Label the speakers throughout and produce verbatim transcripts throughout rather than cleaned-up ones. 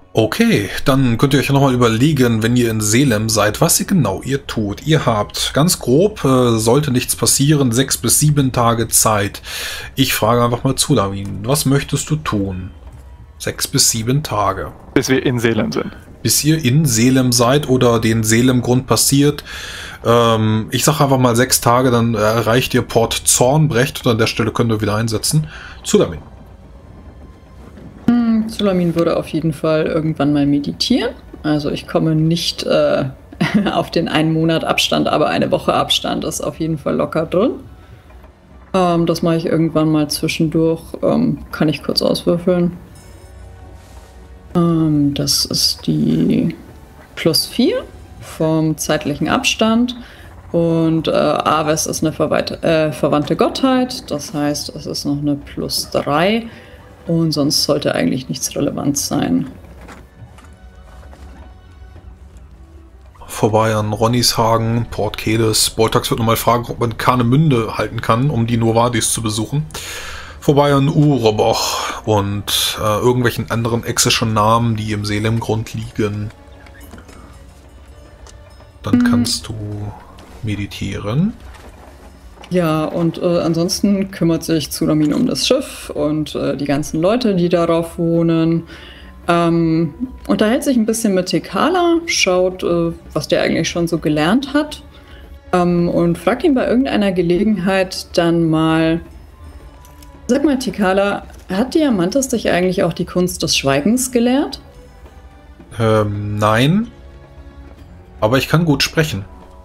Speaker 1: Okay, dann könnt ihr euch nochmal überlegen, wenn ihr in Selem seid, was ihr genau ihr tut. Ihr habt ganz grob, äh, sollte nichts passieren, sechs bis sieben Tage Zeit. Ich frage einfach mal zu, Darwin, was möchtest du tun? Sechs bis sieben Tage.
Speaker 2: Bis wir in Selem sind.
Speaker 1: Bis ihr in Selem seid oder den Selem-Grund passiert. Ähm, ich sage einfach mal sechs Tage, dann erreicht ihr Port Zornbrecht und an der Stelle könnt ihr wieder einsetzen. Zu Darwin.
Speaker 3: Zulamin würde auf jeden Fall irgendwann mal meditieren. Also ich komme nicht äh, auf den einen Monat Abstand, aber eine Woche Abstand ist auf jeden Fall locker drin. Ähm, das mache ich irgendwann mal zwischendurch. Ähm, kann ich kurz auswürfeln. Ähm, das ist die plus vier vom zeitlichen Abstand. Und äh, Aves ist eine verwandte, äh, verwandte Gottheit. Das heißt, es ist noch eine plus drei. Und sonst sollte eigentlich nichts relevant sein.
Speaker 1: Vorbei an Ronnishagen, Port Kedes. Boltax wird nochmal fragen, ob man Kahnemünde halten kann, um die Novadis zu besuchen. Vorbei an Uroboch und äh, irgendwelchen anderen exischen Namen, die im Selem-Grund liegen. Dann mhm. kannst du meditieren.
Speaker 3: Ja, und äh, ansonsten kümmert sich Zulamin um das Schiff und äh, die ganzen Leute, die darauf wohnen. Ähm, unterhält sich ein bisschen mit Tekala, schaut, äh, was der eigentlich schon so gelernt hat. Ähm, und fragt ihn bei irgendeiner Gelegenheit dann mal, sag mal Tekala, hat Diamantis dich eigentlich auch die Kunst des Schweigens gelehrt?
Speaker 1: Ähm, nein. Aber ich kann gut sprechen.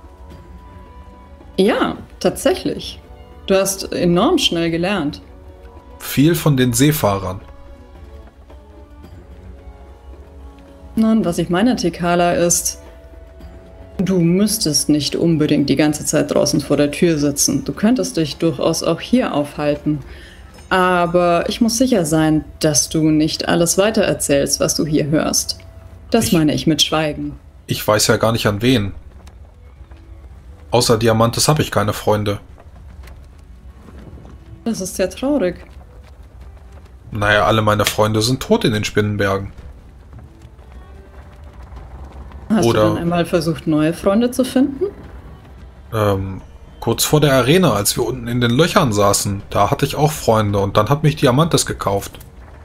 Speaker 3: Ja, tatsächlich. Du hast enorm schnell gelernt.
Speaker 1: Viel von den Seefahrern.
Speaker 3: Nun, was ich meine, Tekala, ist, du müsstest nicht unbedingt die ganze Zeit draußen vor der Tür sitzen. Du könntest dich durchaus auch hier aufhalten. Aber ich muss sicher sein, dass du nicht alles weitererzählst, was du hier hörst. Das ich, meine ich mit Schweigen.
Speaker 1: Ich weiß ja gar nicht an wen. Außer Diamantis habe ich keine Freunde.
Speaker 3: Das ist sehr traurig.
Speaker 1: Naja, alle meine Freunde sind tot in den Spinnenbergen.
Speaker 3: Hast
Speaker 1: Oder,
Speaker 3: du dann einmal versucht, neue Freunde zu finden?
Speaker 1: Ähm, kurz vor der Arena, als wir unten in den Löchern saßen, da hatte ich auch Freunde und dann hat mich Diamantis gekauft.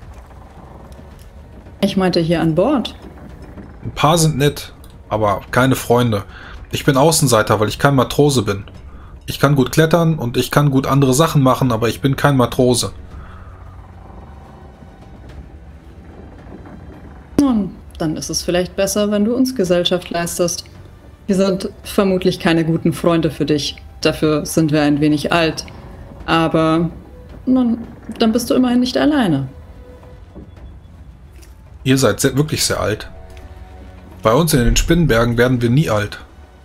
Speaker 3: Ich meinte hier an Bord.
Speaker 1: Ein paar sind nett, aber keine Freunde. Ich bin Außenseiter, weil ich kein Matrose bin. Ich kann gut klettern und ich kann gut andere Sachen machen, aber ich bin kein Matrose.
Speaker 3: Nun, dann ist es vielleicht besser, wenn du uns Gesellschaft leistest. Wir sind vermutlich keine guten Freunde für dich. Dafür sind wir ein wenig alt. Aber nun, dann bist du immerhin nicht alleine.
Speaker 1: Ihr seid sehr, wirklich sehr alt. Bei uns in den Spinnenbergen werden wir nie alt.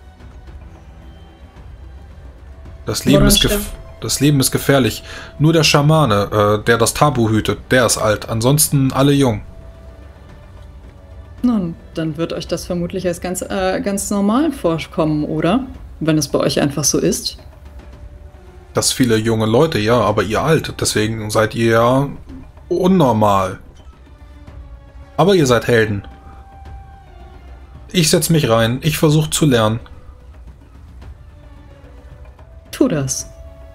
Speaker 1: Das Leben, ist das Leben ist gefährlich. Nur der Schamane, äh, der das Tabu hütet, der ist alt. Ansonsten alle jung.
Speaker 3: Nun, dann wird euch das vermutlich als ganz, äh, ganz normal vorkommen, oder? Wenn es bei euch einfach so ist.
Speaker 1: Das viele junge Leute, ja, aber ihr alt. Deswegen seid ihr ja unnormal. Aber ihr seid Helden. Ich setze mich rein. Ich versuche zu lernen.
Speaker 3: Tu das.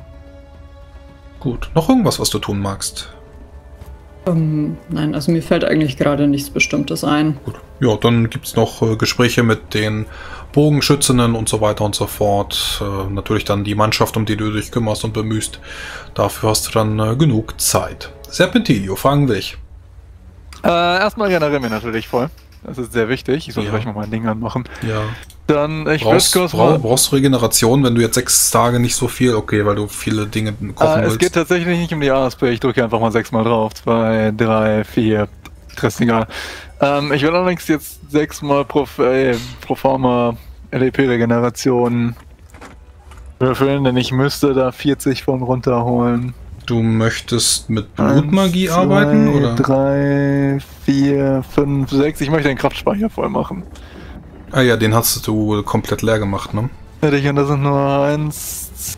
Speaker 1: Gut. Noch irgendwas, was du tun magst?
Speaker 3: Um, nein, also mir fällt eigentlich gerade nichts Bestimmtes ein.
Speaker 1: Gut. Ja, dann gibt es noch äh, Gespräche mit den Bogenschützinnen und so weiter und so fort. Äh, natürlich dann die Mannschaft, um die du dich kümmerst und bemühst. Dafür hast du dann äh, genug Zeit. Serpentilio, fragen will ich.
Speaker 2: Äh, erstmal generieren wir natürlich voll. Das ist sehr wichtig. Ich soll
Speaker 1: Ja.
Speaker 2: gleich noch mal ein Ding anmachen.
Speaker 1: Ja.
Speaker 2: Dann, ich
Speaker 1: Brauchst,
Speaker 2: kurz
Speaker 1: brauch,
Speaker 2: mal...
Speaker 1: brauchst du Regeneration, wenn du jetzt sechs Tage nicht so viel, okay, weil du viele Dinge kochen
Speaker 2: Äh, es
Speaker 1: willst?
Speaker 2: geht tatsächlich nicht um die A S P. Ich drücke einfach mal sechsmal drauf. Zwei, drei, vier. Das ist egal. Ähm, ich will allerdings jetzt sechsmal pro, äh, pro forma L E P-Regeneration würfeln, denn ich müsste da vierzig von runterholen.
Speaker 1: Du möchtest mit Blutmagie
Speaker 2: Eins,
Speaker 1: arbeiten,
Speaker 2: zwei,
Speaker 1: oder?
Speaker 2: drei, vier, fünf, sechs. Ich möchte den Kraftspeicher voll machen.
Speaker 1: Ah ja, den hast du komplett leer gemacht, ne?
Speaker 2: Hätte ich, und das sind nur eins,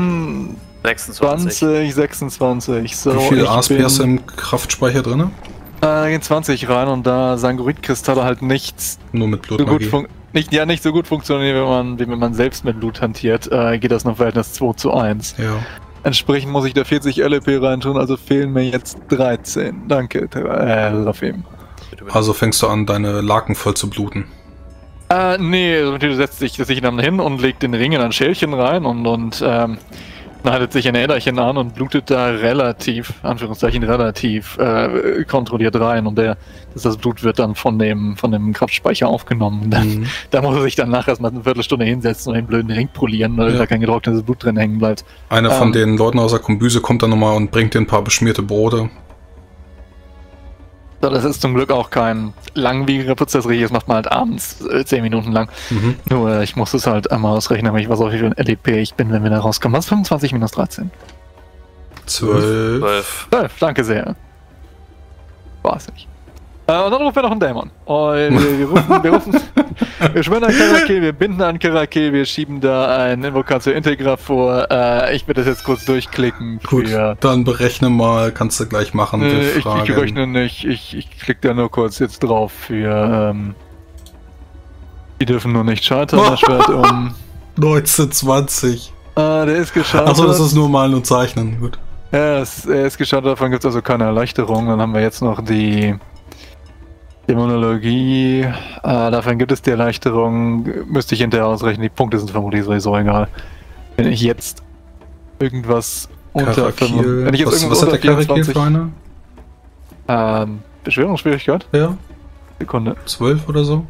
Speaker 2: zehn,
Speaker 4: sechsundzwanzig.
Speaker 2: zwanzig, sechsundzwanzig. So,
Speaker 1: Wie viel
Speaker 2: ich
Speaker 1: A S P
Speaker 2: bin-
Speaker 1: hast du im Kraftspeicher drin?
Speaker 2: da gehen zwanzig rein und da Sangurit-Kristalle halt nichts
Speaker 1: Nur mit
Speaker 2: so gut
Speaker 1: Blutmagie.
Speaker 2: fun nicht, ja, nicht so gut funktionieren, wenn man, wie wenn man selbst mit Blut hantiert, äh, geht das noch Verhältnis zwei zu eins.
Speaker 1: Ja.
Speaker 2: Entsprechend muss ich da vierzig L E P reintun, also fehlen mir jetzt dreizehn. Danke, äh, Rafim.
Speaker 1: Also fängst du an, deine Laken voll zu bluten.
Speaker 2: Äh, nee, also du setzt dich, setzt dich dann hin und legt den Ring in ein Schälchen rein und, und ähm, schneidet sich ein Äderchen an und blutet da relativ, Anführungszeichen relativ, äh, kontrolliert rein und der, das, das Blut wird dann von dem, von dem Kraftspeicher aufgenommen. Und dann,
Speaker 1: Mhm.
Speaker 2: da muss er sich dann nachher erstmal eine Viertelstunde hinsetzen und den blöden Ring polieren, weil
Speaker 1: Ja.
Speaker 2: da kein getrocknetes Blut drin hängen bleibt.
Speaker 1: Einer von
Speaker 2: Ähm.
Speaker 1: den Leuten aus der Kombüse kommt dann nochmal und bringt dir ein paar beschmierte Brote.
Speaker 2: So, das ist zum Glück auch kein langwieriger Prozess, das macht man halt abends äh, zehn Minuten lang.
Speaker 1: Mhm.
Speaker 2: Nur, äh, ich muss es halt einmal ausrechnen, aber ich weiß auch, wie viel L E P ich bin, wenn wir da rauskommen. Was? fünfundzwanzig minus dreizehn?
Speaker 1: Zwölf.
Speaker 4: zwölf.
Speaker 2: zwölf, danke sehr. Weiß ich. Äh, und dann rufen wir noch einen Dämon. Und wir, wir rufen, wir rufen, wir schwören an Karakel, wir binden an Karakel, wir schieben da ein Invocatio Integra vor. Äh, ich werde das jetzt kurz durchklicken
Speaker 1: Gut,
Speaker 2: für...
Speaker 1: dann berechne mal, kannst du gleich machen. Wir
Speaker 2: Äh, ich,
Speaker 1: fragen.
Speaker 2: ich rechne nicht, ich, ich klicke da nur kurz jetzt drauf für, ähm, die dürfen nur nicht scheitern, das Schwert um,
Speaker 1: neunzehn, zwanzig.
Speaker 2: ah, der ist gescheitert.
Speaker 1: Achso, das ist nur Malen und Zeichnen. Gut.
Speaker 2: Ja, er ist, er ist gescheitert, davon gibt es also keine Erleichterung, dann haben wir jetzt noch die Dämonologie, äh, davon gibt es die Erleichterung, müsste ich hinterher ausrechnen, die Punkte sind vermutlich sowieso egal. Wenn ich jetzt irgendwas unter
Speaker 1: Karakil.
Speaker 2: wenn ich jetzt
Speaker 1: Was,
Speaker 2: irgendwas
Speaker 1: was hat der
Speaker 2: unter
Speaker 1: Karakil
Speaker 2: vierundzwanzig,
Speaker 1: für eine?
Speaker 2: ähm, Beschwörungsschwierigkeit?
Speaker 1: Ja,
Speaker 2: Sekunde.
Speaker 1: zwölf oder so.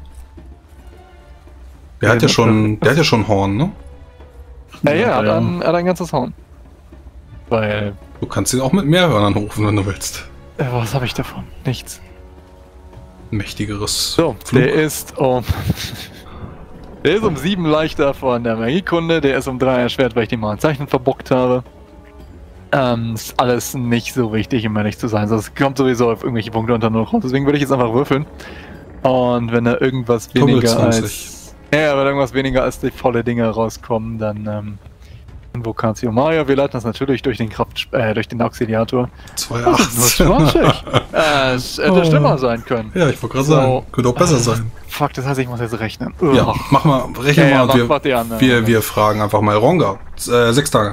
Speaker 1: Der
Speaker 2: Ja,
Speaker 1: hat ja
Speaker 2: das-
Speaker 1: schon, der hat ja schon Horn, ne?
Speaker 2: Ja, ja, er hat
Speaker 3: ja.
Speaker 2: ein, er hat ein ganzes Horn. Weil,
Speaker 1: Du kannst ihn auch mit mehr Hörnern rufen, wenn du willst.
Speaker 2: äh, was habe ich davon? Nichts.
Speaker 1: Mächtigeres
Speaker 2: So,
Speaker 1: Flug.
Speaker 2: der ist um. Der ist um sieben leichter von der Magiekunde, der ist um drei erschwert, weil ich den mal ein Zeichen verbockt habe. Ähm, ist alles nicht so wichtig, um ehrlich zu sein. Also es kommt sowieso auf irgendwelche Punkte unter null raus. Deswegen würde ich jetzt einfach würfeln. Und wenn da irgendwas weniger
Speaker 1: zwanzig.
Speaker 2: als. Ja, wenn irgendwas weniger als die volle Dinge rauskommen, dann ähm. Invocatio Maya, wir leiten das natürlich durch den Kraft, äh, durch den Auxiliator.
Speaker 1: zwei
Speaker 2: Nur
Speaker 1: achtzehn.
Speaker 2: zwanzig. äh, es hätte
Speaker 1: Oh.
Speaker 2: schlimmer sein können.
Speaker 1: Ja, ich wollte gerade
Speaker 2: So.
Speaker 1: sagen, könnte auch besser sein.
Speaker 2: Fuck, das heißt, ich muss jetzt rechnen.
Speaker 1: Ja,
Speaker 2: Ugh.
Speaker 1: mach mal, rechne
Speaker 2: Ja, ja,
Speaker 1: mal.
Speaker 2: mach-
Speaker 1: wir,
Speaker 2: mach die an, ja.
Speaker 1: wir, wir fragen einfach mal Ronga. Äh, sechs Tage.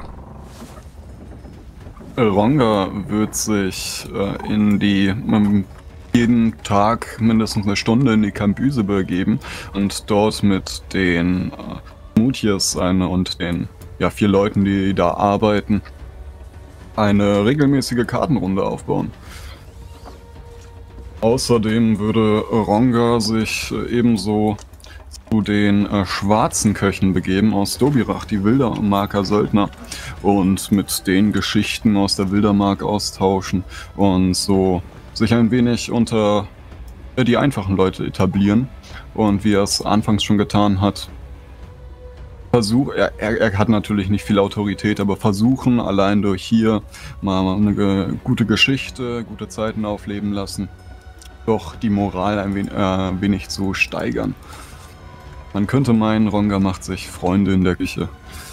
Speaker 5: Ronga wird sich äh, in die ähm, jeden Tag mindestens eine Stunde in die Kambüse begeben und dort mit den äh, Mutiers eine und den ja, vier Leuten, die da arbeiten, eine regelmäßige Kartenrunde aufbauen. Außerdem würde Ronga sich äh, ebenso zu den äh, schwarzen Köchen begeben aus Dobirach, die Wildermarker Söldner, und mit den Geschichten aus der Wildermark austauschen und so sich ein wenig unter äh, die einfachen Leute etablieren. Und wie er es anfangs schon getan hat, versuch, er, er, er hat natürlich nicht viel Autorität, aber versuchen allein durch hier mal eine ge gute Geschichte, gute Zeiten aufleben lassen, doch die Moral ein wenig, äh, wenig zu steigern. Man könnte meinen, Ronga macht sich Freunde in der Küche.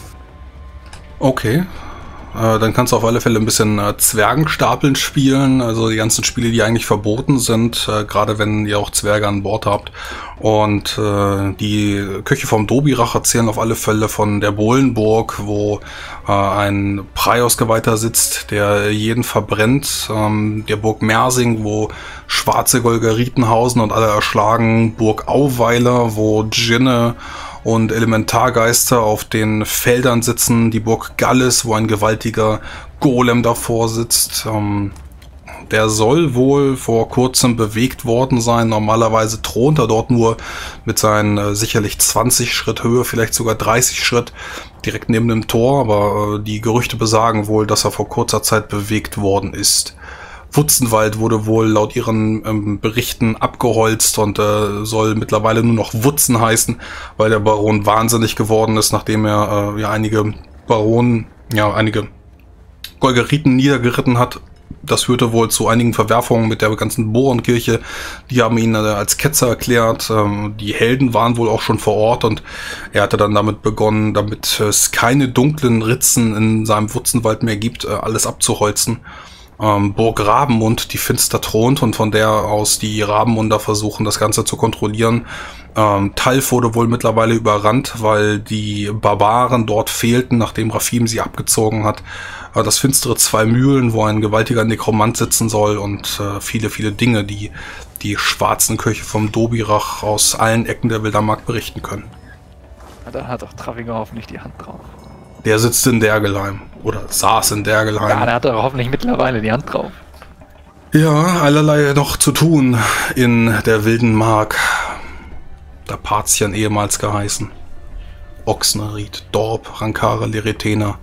Speaker 1: Okay. Äh, dann kannst du auf alle Fälle ein bisschen äh, Zwergenstapeln spielen, also die ganzen Spiele, die eigentlich verboten sind, äh, gerade wenn ihr auch Zwerge an Bord habt. Und äh, die Köche vom Dobirach erzählen auf alle Fälle von der Bohlenburg, wo äh, ein Praios-Geweihter sitzt, der jeden verbrennt. Ähm, der Burg Mersing, wo schwarze Golgeriten hausen und alle erschlagen. Burg Auweiler, wo Djinne und Elementargeister auf den Feldern sitzen, die Burg Gallis, wo ein gewaltiger Golem davor sitzt. Ähm, der soll wohl vor kurzem bewegt worden sein. Normalerweise thront er dort nur mit seinen äh, sicherlich zwanzig Schritt Höhe, vielleicht sogar dreißig Schritt, direkt neben dem Tor. Aber äh, die Gerüchte besagen wohl, dass er vor kurzer Zeit bewegt worden ist. Wutzenwald wurde wohl laut ihren ähm, Berichten abgeholzt und äh, soll mittlerweile nur noch Wutzen heißen, weil der Baron wahnsinnig geworden ist, nachdem er äh, ja einige Baronen, ja einige Golgeriten niedergeritten hat. Das führte wohl zu einigen Verwerfungen mit der ganzen Borenkirche. Die haben ihn äh, als Ketzer erklärt. Ähm, die Helden waren wohl auch schon vor Ort und er hatte dann damit begonnen, damit es keine dunklen Ritzen in seinem Wutzenwald mehr gibt, äh, alles abzuholzen. ähm, Burg Rabenmund, die finster thront und von der aus die Rabenmunder versuchen, das Ganze zu kontrollieren. Ähm, Talf wurde wohl mittlerweile überrannt, weil die Barbaren dort fehlten, nachdem Rafim sie abgezogen hat. Äh, das finstere Zwei Mühlen, wo ein gewaltiger Nekromant sitzen soll und äh, viele, viele Dinge, die die schwarzen Köche vom Dobirach aus allen Ecken der Wildermark berichten können.
Speaker 2: Da hat doch Traviger hoffentlich die Hand drauf.
Speaker 1: Der sitzt in Dergelheim. Oder saß in Dergelheim.
Speaker 2: Ja, der hat doch hoffentlich mittlerweile die Hand drauf.
Speaker 1: Ja, allerlei noch zu tun in der wilden Mark. Da Partien ehemals geheißen. Oxenried, Dorp, Rankare, Leretena.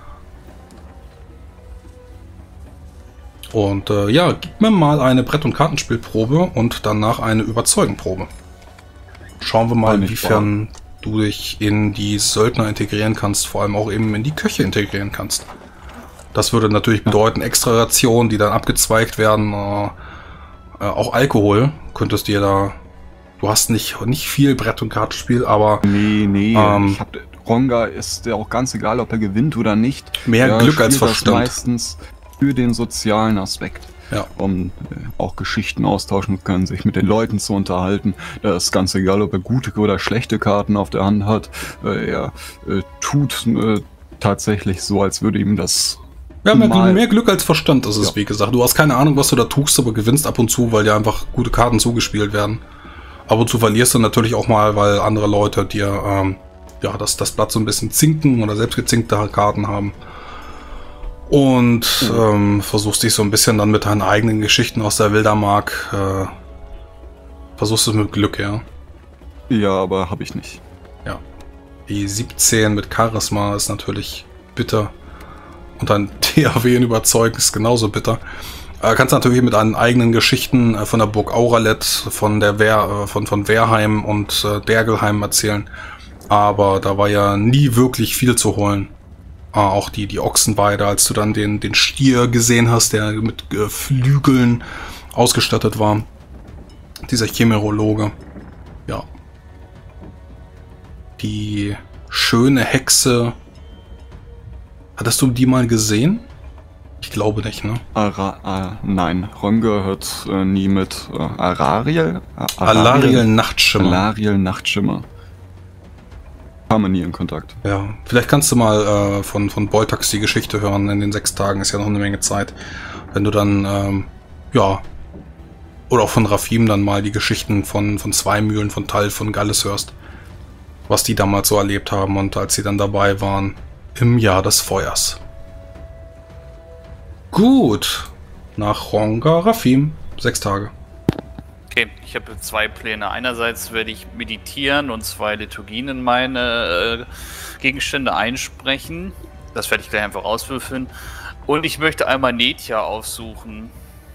Speaker 1: Und äh, ja, gib mir mal eine Brett- und Kartenspielprobe und danach eine Überzeugenprobe. Schauen wir mal, inwiefern du dich in die Söldner integrieren kannst, vor allem auch eben in die Köche integrieren kannst. Das würde natürlich bedeuten, extra Rationen, die dann abgezweigt werden. Äh, äh, auch Alkohol könntest dir da... Du hast nicht, nicht viel Brett- und Kartenspiel, aber...
Speaker 5: Nee, nee.
Speaker 1: Ähm,
Speaker 5: ich hab, Ronga ist ja auch ganz egal, ob er gewinnt oder nicht.
Speaker 1: Mehr
Speaker 5: er
Speaker 1: Glück als
Speaker 5: spielt das
Speaker 1: Verstand.
Speaker 5: Meistens für den sozialen Aspekt.
Speaker 1: Ja.
Speaker 5: Um äh, auch Geschichten austauschen zu können, sich mit den Leuten zu unterhalten. Da ist ganz egal, ob er gute oder schlechte Karten auf der Hand hat. Äh, er äh, tut äh, tatsächlich so, als würde ihm das...
Speaker 1: Ja, mehr, mehr Glück als Verstand ist es,
Speaker 5: ja.
Speaker 1: wie gesagt. Du hast keine Ahnung, was du da tust, aber gewinnst ab und zu, weil dir einfach gute Karten zugespielt werden. Ab und zu verlierst du natürlich auch mal, weil andere Leute dir ähm, ja, das, das Blatt so ein bisschen zinken oder selbst gezinkte Karten haben. Und mhm. ähm, versuchst dich so ein bisschen dann mit deinen eigenen Geschichten aus der Wildermark, äh, versuchst es mit Glück, ja.
Speaker 5: Ja, aber habe ich nicht.
Speaker 1: Ja. Die siebzehn mit Charisma ist natürlich bitter. Und ein T H W in Überzeugen ist genauso bitter. Äh, kannst natürlich mit deinen eigenen Geschichten äh, von der Burg Auralet, von der Wehr, äh, von, von Wehrheim und äh, Dergelheim erzählen. Aber da war ja nie wirklich viel zu holen. Äh, auch die, die Ochsenweide, als du dann den, den Stier gesehen hast, der mit äh, Flügeln ausgestattet war. Dieser Chimerologe. Ja. Die schöne Hexe. Hattest du die mal gesehen? Ich glaube nicht, ne?
Speaker 5: Ara, äh, nein, Ronga hört äh, nie mit äh, Arariel?
Speaker 1: Alariel Nachtschimmer.
Speaker 5: Alariel Nachtschimmer. Kam man nie in Kontakt.
Speaker 1: Ja, vielleicht kannst du mal äh, von, von Boltax die Geschichte hören. In den sechs Tagen ist ja noch eine Menge Zeit. Wenn du dann, ähm, ja, oder auch von Rafim dann mal die Geschichten von, von Zwei Mühlen, von Talf, von Galles hörst. Was die damals so erlebt haben und als sie dann dabei waren. Im Jahr des Feuers. Gut. Nach Ronga, Rafim. Sechs Tage.
Speaker 4: Okay, ich habe zwei Pläne. Einerseits werde ich meditieren und zwei Liturgien in meine äh, Gegenstände einsprechen. Das werde ich gleich einfach auswürfeln. Und ich möchte einmal Netja aufsuchen.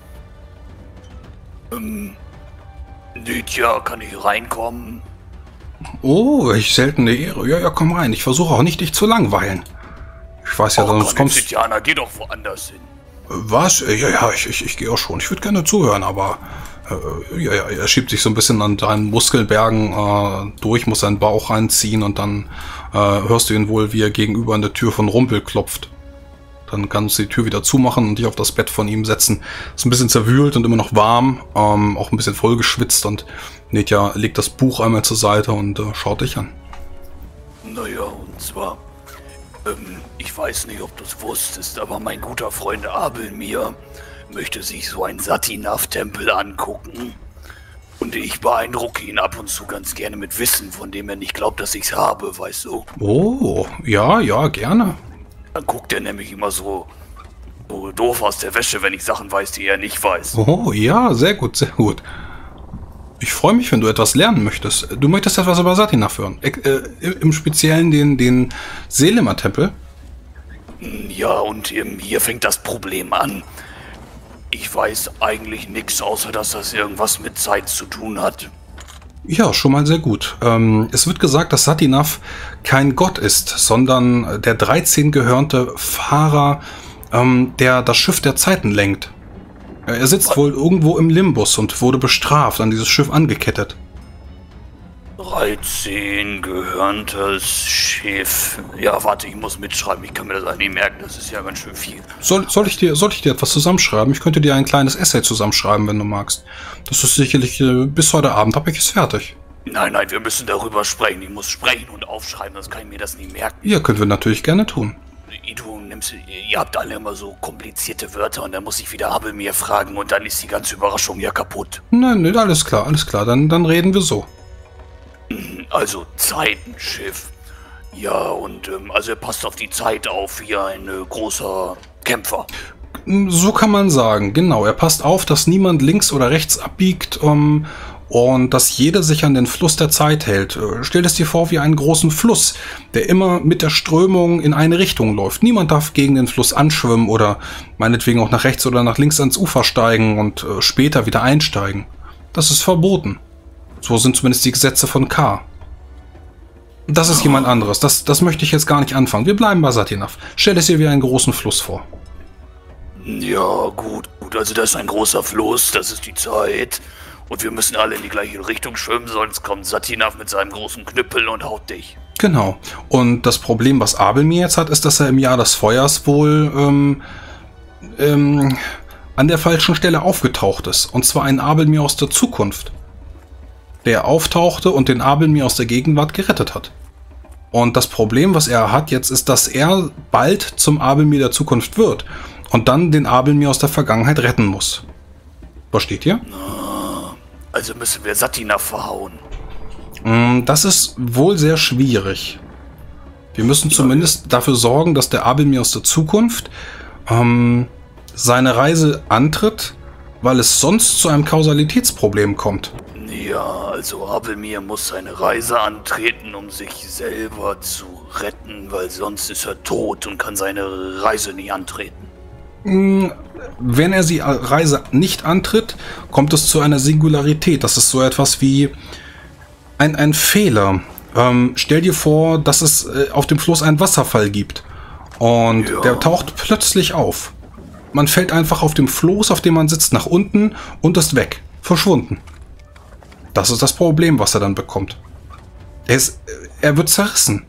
Speaker 4: Ähm, Netja, kann ich reinkommen?
Speaker 1: Oh, welch seltene Ehre. Ja, ja, komm rein. Ich versuche auch nicht, dich zu langweilen. Ich weiß ja, sonst kommst du...
Speaker 4: Netjana, geh doch woanders hin.
Speaker 1: Was? Ja, ja, ich, ich, ich gehe auch schon. Ich würde gerne zuhören, aber... Äh, ja, ja, er schiebt sich so ein bisschen an deinen Muskelbergen äh, durch, muss seinen Bauch reinziehen und dann äh, hörst du ihn wohl, wie er gegenüber an der Tür von Rumpel klopft. Dann kannst du die Tür wieder zumachen und dich auf das Bett von ihm setzen. Ist ein bisschen zerwühlt und immer noch warm, ähm, auch ein bisschen vollgeschwitzt und Netja legt das Buch einmal zur Seite und äh, schaut dich an.
Speaker 4: Naja, und zwar, ähm, ich weiß nicht, ob du es wusstest, aber mein guter Freund Abel mir möchte sich so einen Satinav-Tempel angucken. Und ich beeindrucke ihn ab und zu ganz gerne mit Wissen, von dem er nicht glaubt, dass ich's habe, weißt du?
Speaker 1: Oh, ja, ja, gerne.
Speaker 4: Dann guckt er nämlich immer so, so doof aus der Wäsche, wenn ich Sachen weiß, die er nicht weiß.
Speaker 1: Oh, ja, sehr gut, sehr gut. Ich freue mich, wenn du etwas lernen möchtest. Du möchtest etwas über Satinav hören. Äh, Im Speziellen den, den Selema-Tempel.
Speaker 4: Ja, und ähm, hier fängt das Problem an. Ich weiß eigentlich nichts, außer dass das irgendwas mit Zeit zu tun hat.
Speaker 1: Ja, schon mal sehr gut. Ähm, es wird gesagt, dass Satinav kein Gott ist, sondern der dreizehn gehörnte Fahrer, ähm, der das Schiff der Zeiten lenkt. Er sitzt wohl irgendwo im Limbus und wurde bestraft, an dieses Schiff angekettet.
Speaker 4: dreizehn gehört das Schiff. Ja, warte, ich muss mitschreiben. Ich kann mir das eigentlich merken. Das ist ja ganz schön viel.
Speaker 1: Soll, soll, ich dir, soll ich dir etwas zusammenschreiben? Ich könnte dir ein kleines Essay zusammenschreiben, wenn du magst. Das ist sicherlich, äh, bis heute Abend habe ich es fertig.
Speaker 4: Nein, nein, wir müssen darüber sprechen. Ich muss sprechen und aufschreiben, sonst kann ich mir das nicht merken.
Speaker 1: Ja, können wir natürlich gerne tun.
Speaker 4: Du nimmst, ihr habt alle immer so komplizierte Wörter und dann muss ich wieder Abel mir fragen und dann ist die ganze Überraschung ja kaputt.
Speaker 1: Nein, nein, alles klar, alles klar. Dann, dann reden wir so.
Speaker 4: Also Zeitenschiff. Ja, und ähm, also er passt auf die Zeit auf wie ein äh, großer Kämpfer.
Speaker 1: So kann man sagen, genau. Er passt auf, dass niemand links oder rechts abbiegt um, und dass jeder sich an den Fluss der Zeit hält. Stell es dir vor wie einen großen Fluss, der immer mit der Strömung in eine Richtung läuft. Niemand darf gegen den Fluss anschwimmen oder meinetwegen auch nach rechts oder nach links ans Ufer steigen und äh, später wieder einsteigen. Das ist verboten. So sind zumindest die Gesetze von K. Das ist jemand anderes. Das, das möchte ich jetzt gar nicht anfangen. Wir bleiben bei Satinav. Stell es dir wie einen großen Fluss vor.
Speaker 4: Ja, gut, gut. Also das ist ein großer Fluss, das ist die Zeit. Und wir müssen alle in die gleiche Richtung schwimmen, sonst kommt Satinav mit seinem großen Knüppel und haut dich.
Speaker 1: Genau. Und das Problem, was Abelmir jetzt hat, ist, dass er im Jahr des Feuers wohl ähm, ähm, an der falschen Stelle aufgetaucht ist. Und zwar ein Abelmir aus der Zukunft, der auftauchte und den Abelmir aus der Gegenwart gerettet hat. Und das Problem, was er hat jetzt, ist, dass er bald zum Abelmir der Zukunft wird und dann den Abelmir aus der Vergangenheit retten muss. Versteht ihr?
Speaker 4: Also müssen wir Satinav verhauen.
Speaker 1: Das ist wohl sehr schwierig. Wir müssen zumindest dafür sorgen, dass der Abelmir aus der Zukunft ähm, seine Reise antritt, weil es sonst zu einem Kausalitätsproblem kommt.
Speaker 4: Ja, also Abelmir muss seine Reise antreten, um sich selber zu retten, weil sonst ist er tot und kann seine Reise nicht antreten.
Speaker 1: Wenn er die Reise nicht antritt, kommt es zu einer Singularität. Das ist so etwas wie ein, ein Fehler. Ähm, stell dir vor, dass es äh, auf dem Fluss einen Wasserfall gibt. Und ja. Der taucht plötzlich auf. Man fällt einfach auf dem Floß, auf dem man sitzt, nach unten und ist weg. Verschwunden. Das ist das Problem, was er dann bekommt. Er, ist, er wird zerrissen.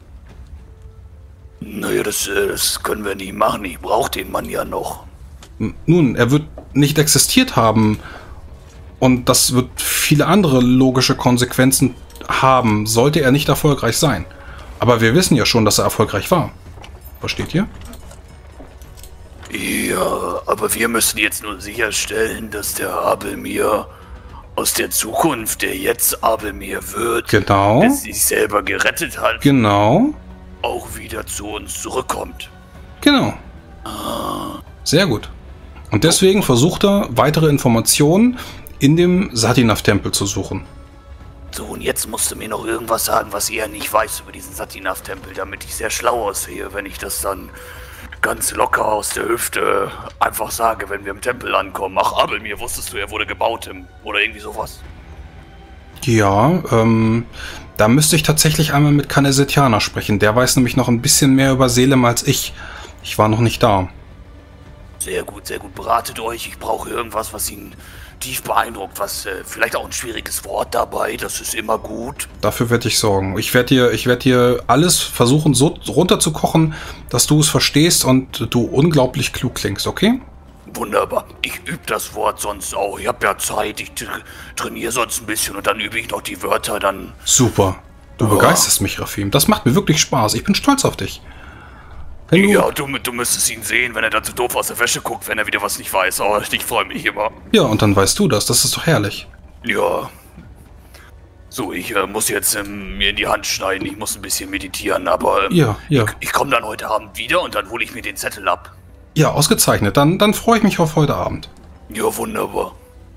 Speaker 4: Naja, das, das können wir nicht machen. Ich brauche den Mann ja noch.
Speaker 1: Nun, er wird nicht existiert haben. Und das wird viele andere logische Konsequenzen haben, sollte er nicht erfolgreich sein. Aber wir wissen ja schon, dass er erfolgreich war. Versteht ihr?
Speaker 4: Ja, aber wir müssen jetzt nur sicherstellen, dass der Abelmir aus der Zukunft, der jetzt Abelmir wird,
Speaker 1: genau,
Speaker 4: der sich selber gerettet hat,
Speaker 1: genau,
Speaker 4: auch wieder zu uns zurückkommt.
Speaker 1: Genau. Sehr gut. Und deswegen versucht er, weitere Informationen in dem Satinav-Tempel zu suchen.
Speaker 4: So, und jetzt musst du mir noch irgendwas sagen, was er nicht weiß über diesen Satinav-Tempel, damit ich sehr schlau aussehe, wenn ich das dann ganz locker aus der Hüfte einfach sage, wenn wir im Tempel ankommen. Ach, Abelmir, wusstest du, er wurde gebaut im, oder irgendwie sowas.
Speaker 1: Ja, ähm, da müsste ich tatsächlich einmal mit Kanesetiana sprechen. Der weiß nämlich noch ein bisschen mehr über Selem als ich. Ich war noch nicht da.
Speaker 4: Sehr gut, sehr gut. Beratet euch. Ich brauche irgendwas, was ihn tief beeindruckt. Was, äh, vielleicht auch ein schwieriges Wort dabei. Das ist immer gut.
Speaker 1: Dafür werde ich sorgen. Ich werde dir, ich werde dir alles versuchen, so runterzukochen, dass du es verstehst und du unglaublich klug klingst, okay?
Speaker 4: Wunderbar. Ich übe das Wort sonst auch. Ich habe ja Zeit. Ich tra trainiere sonst ein bisschen und dann übe ich noch die Wörter. Dann.
Speaker 1: Super. Du ja. begeisterst mich, Rafim. Das macht mir wirklich Spaß. Ich bin stolz auf dich.
Speaker 4: Wenn du ja, du, du müsstest ihn sehen, wenn er dann so doof aus der Wäsche guckt, wenn er wieder was nicht weiß. Aber ich freue mich immer.
Speaker 1: Ja, und dann weißt du das. Das ist doch herrlich.
Speaker 4: Ja. So, ich äh, muss jetzt ähm, mir in die Hand schneiden. Ich muss ein bisschen meditieren, aber ähm,
Speaker 1: ja, ja.
Speaker 4: ich, ich komme dann heute Abend wieder und dann hole ich mir den Zettel ab.
Speaker 1: Ja, ausgezeichnet. Dann, dann freue ich mich auf heute Abend.
Speaker 4: Ja, wunderbar.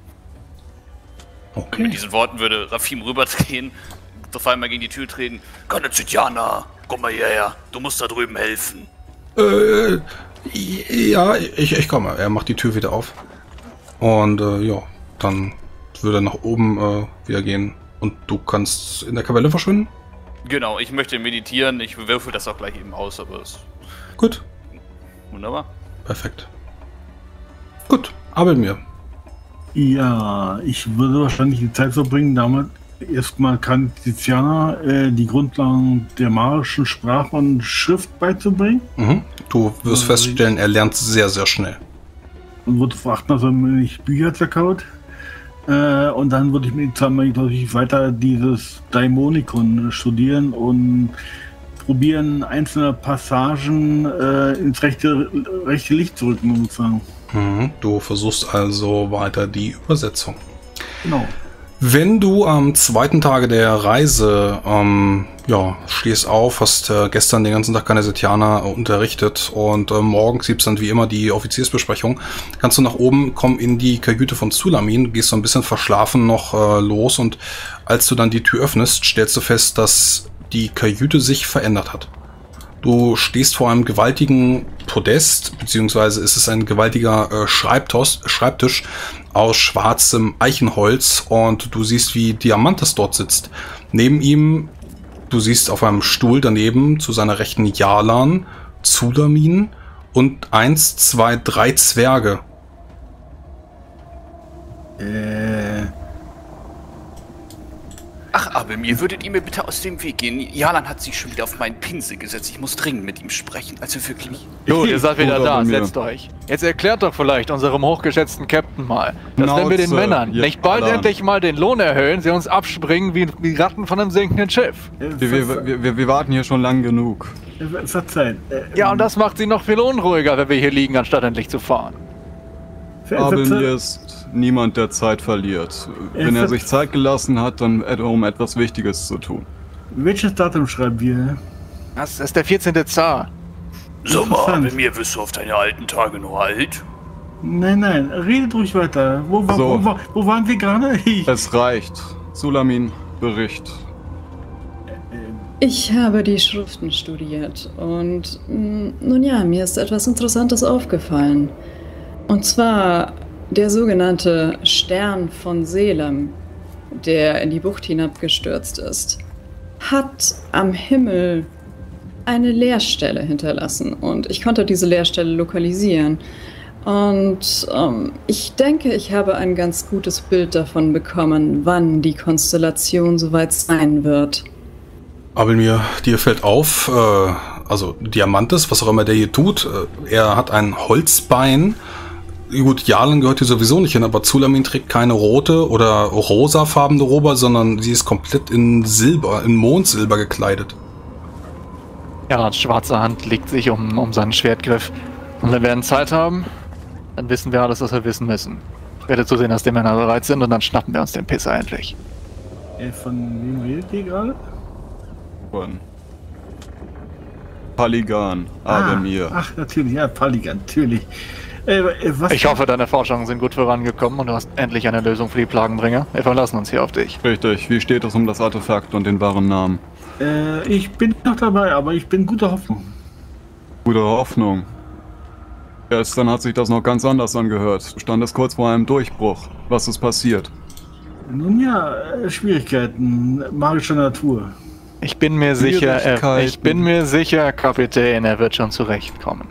Speaker 1: Okay.
Speaker 6: Mit diesen Worten würde Rafim rüberdrehen, auf einmal gegen die Tür treten.
Speaker 4: Kanesetiana, komm mal hierher. Du musst da drüben helfen.
Speaker 1: Äh, ja, ich, ich komme. Er macht die Tür wieder auf. Und, äh, ja, dann würde er nach oben äh, wieder gehen. Und du kannst in der Kapelle verschwinden?
Speaker 6: Genau, ich möchte meditieren. Ich würfel das auch gleich eben aus, aber es...
Speaker 1: Gut.
Speaker 6: Wunderbar.
Speaker 1: Perfekt. Gut, Abelmir.
Speaker 7: Ja, ich würde wahrscheinlich die Zeit verbringen, damit Erstmal kann Tiziana äh, die Grundlagen der magischen Sprache und Schrift beizubringen.
Speaker 1: Mhm. Du wirst
Speaker 7: Ja,
Speaker 1: feststellen, er lernt sehr, sehr schnell.
Speaker 7: Und würde fragen, dass er mir nicht Bücher zerkaut. Äh, und dann würde ich mir natürlich weiter dieses Daimonikon studieren und probieren, einzelne Passagen äh, ins rechte, rechte Licht zu rücken, sozusagen.
Speaker 1: Mhm. Du versuchst also weiter die Übersetzung.
Speaker 7: Genau.
Speaker 1: Wenn du am zweiten Tage der Reise ähm, ja, stehst auf, hast äh, gestern den ganzen Tag keine Setianer unterrichtet und äh, morgens gibt's dann wie immer die Offiziersbesprechung, kannst du nach oben kommen in die Kajüte von Zulamin, gehst so ein bisschen verschlafen noch äh, los und als du dann die Tür öffnest, stellst du fest, dass die Kajüte sich verändert hat. Du stehst vor einem gewaltigen Podest, beziehungsweise ist es ein gewaltiger äh, Schreibtisch, Schreibtisch aus schwarzem Eichenholz und du siehst, wie Diamantes dort sitzt. Neben ihm, du siehst auf einem Stuhl daneben zu seiner rechten Jalan, Zulamin und eins, zwei, drei Zwerge.
Speaker 7: Äh,
Speaker 4: Ach, aber mir würdet ihr mir bitte aus dem Weg gehen. Jalan hat sich schon wieder auf meinen Pinsel gesetzt. Ich muss dringend mit ihm sprechen. Also wirklich.
Speaker 2: Gut, ihr seid wieder
Speaker 5: Oder
Speaker 2: da,
Speaker 5: bei mir.
Speaker 2: setzt euch. Jetzt erklärt doch vielleicht unserem hochgeschätzten Captain mal, dass wenn wir den
Speaker 5: Schnauze,
Speaker 2: Männern
Speaker 5: ihr
Speaker 2: nicht bald
Speaker 5: Ballern.
Speaker 2: endlich mal den Lohn erhöhen, sie uns abspringen wie, wie Ratten von einem sinkenden Schiff.
Speaker 7: äh,
Speaker 5: Wir, wir, wir, wir, wir warten hier schon lang genug.
Speaker 7: ver- Verzeiht. Äh,
Speaker 2: Ja, und das macht sie noch viel unruhiger, wenn wir hier liegen, anstatt endlich zu fahren.
Speaker 7: ver-
Speaker 5: Aber
Speaker 7: verze-
Speaker 5: mir ist niemand, der Zeit verliert. Wenn
Speaker 7: Äh,
Speaker 5: er
Speaker 7: ver-
Speaker 5: sich Zeit gelassen hat, dann et- um etwas Wichtiges zu tun.
Speaker 7: Welches Datum schreiben wir?
Speaker 2: Das ist der vierzehnte Zar.
Speaker 4: So mal,
Speaker 7: Interessant.
Speaker 4: bei mir bist du auf deine alten Tage nur alt.
Speaker 7: Nein, nein, redet ruhig weiter. Wo, war,
Speaker 5: So.
Speaker 7: wo, war, wo waren wir gerade? Ich-
Speaker 5: Es reicht. Zulamin, Bericht.
Speaker 3: Ich habe die Schriften studiert und mh, nun ja, mir ist etwas Interessantes aufgefallen. Und zwar der sogenannte Stern von Selem, der in die Bucht hinabgestürzt ist, hat am Himmel eine Leerstelle hinterlassen und ich konnte diese Leerstelle lokalisieren. Und ähm, ich denke, ich habe ein ganz gutes Bild davon bekommen, wann die Konstellation soweit sein wird.
Speaker 1: Aber mir, dir fällt auf, äh, also Diamantes, was auch immer der hier tut, äh, er hat ein Holzbein. Gut, Jalan gehört hier sowieso nicht hin, aber Zulamin trägt keine rote oder rosafarbene Robe, sondern sie ist komplett in Silber, in Mondsilber gekleidet.
Speaker 2: Jarans schwarze Hand legt sich um, um seinen Schwertgriff. Und wenn wir dann Zeit haben, dann wissen wir alles, was wir wissen müssen. Ich werde zusehen, dass die Männer bereit sind und dann schnappen wir uns den Pisser endlich.
Speaker 7: Äh, von wem redet ihr gerade?
Speaker 5: Von Paligan, Ademir.
Speaker 7: Ah, ach, natürlich, ja, Paligan, natürlich. Äh, äh, was
Speaker 2: Ich hoffe, deine Forschungen sind gut vorangekommen und du hast endlich eine Lösung für die Plagenbringer. Wir verlassen uns hier auf dich.
Speaker 5: Richtig, wie steht es um das Artefakt und den wahren Namen?
Speaker 7: Äh, ich bin noch dabei, aber ich bin guter Hoffnung.
Speaker 5: Gute Hoffnung. Gestern hat sich das noch ganz anders angehört. Du standest kurz vor einem Durchbruch. Was ist passiert?
Speaker 7: Nun ja, äh, Schwierigkeiten magischer Natur.
Speaker 2: Ich bin mir sicher, er,
Speaker 5: Schwierigkeiten.
Speaker 2: ich bin mir sicher, Kapitän, er wird schon zurechtkommen.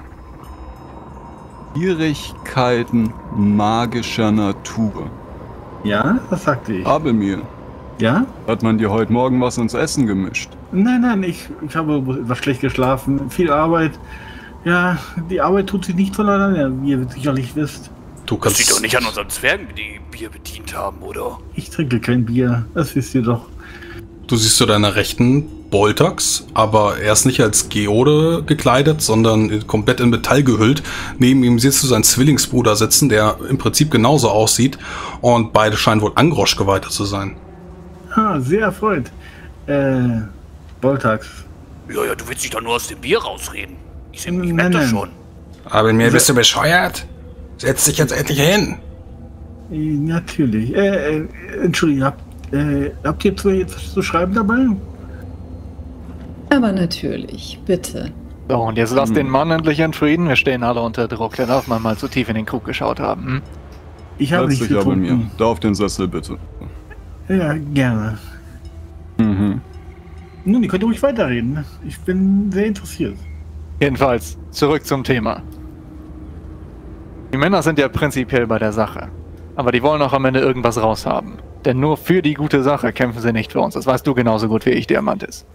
Speaker 5: Schwierigkeiten magischer Natur.
Speaker 7: Ja, das sagte ich.
Speaker 5: Ademir,
Speaker 7: Ja?
Speaker 5: hat man dir heute Morgen was ins Essen gemischt?
Speaker 7: Nein, nein, ich, ich habe etwas schlecht geschlafen, viel Arbeit. Ja, die Arbeit tut sich nicht von alleine, wie ihr sicherlich wisst.
Speaker 1: Du
Speaker 6: Das liegt
Speaker 1: kannst
Speaker 6: doch nicht an unseren Zwergen, die Bier bedient haben, oder?
Speaker 7: Ich trinke kein Bier, das wisst ihr doch.
Speaker 1: Du siehst zu deiner rechten Boltax, aber er ist nicht als Geode gekleidet, sondern komplett in Metall gehüllt. Neben ihm siehst du seinen Zwillingsbruder sitzen, der im Prinzip genauso aussieht. Und beide scheinen wohl Angrosch geweihter zu sein.
Speaker 7: Ah, sehr erfreut. Äh, Boltax.
Speaker 6: Ja, ja, du willst dich doch nur aus dem Bier rausreden. Ich, seh- ich
Speaker 7: Nein,
Speaker 6: merk das
Speaker 7: nein.
Speaker 6: schon.
Speaker 1: Aber mir bist du bescheuert? Setz dich jetzt endlich hin.
Speaker 7: Äh, natürlich. Äh, äh, Entschuldigung, habt, äh, habt ihr zwei etwas zu schreiben dabei?
Speaker 3: Aber natürlich, bitte.
Speaker 2: So, und jetzt lass den Mann endlich in Frieden. Wir stehen alle unter Druck. Der darf man mal zu tief in den Krug geschaut haben. Hm?
Speaker 7: Ich habe
Speaker 5: Setz
Speaker 7: nicht
Speaker 5: dich aber mir.
Speaker 7: getrunken.
Speaker 5: Da auf den Sessel bitte.
Speaker 7: Ja, gerne.
Speaker 5: Mhm.
Speaker 7: Nun, ihr könnt ruhig weiterreden. Ich bin sehr interessiert.
Speaker 2: Jedenfalls, zurück zum Thema. Die Männer sind ja prinzipiell bei der Sache. Aber die wollen auch am Ende irgendwas raushaben. Denn nur für die gute Sache kämpfen sie nicht für uns. Das weißt du genauso gut wie ich, Diamantis.